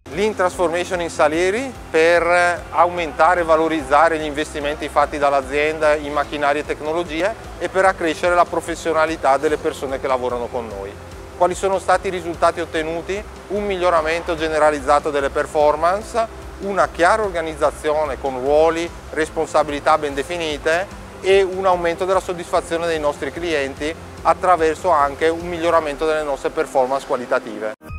Lean Transformation in Salieri per aumentare e valorizzare gli investimenti fatti dall'azienda in macchinari e tecnologie e per accrescere la professionalità delle persone che lavorano con noi. Quali sono stati i risultati ottenuti? Un miglioramento generalizzato delle performance, una chiara organizzazione con ruoli, responsabilità ben definite e un aumento della soddisfazione dei nostri clienti attraverso anche un miglioramento delle nostre performance qualitative.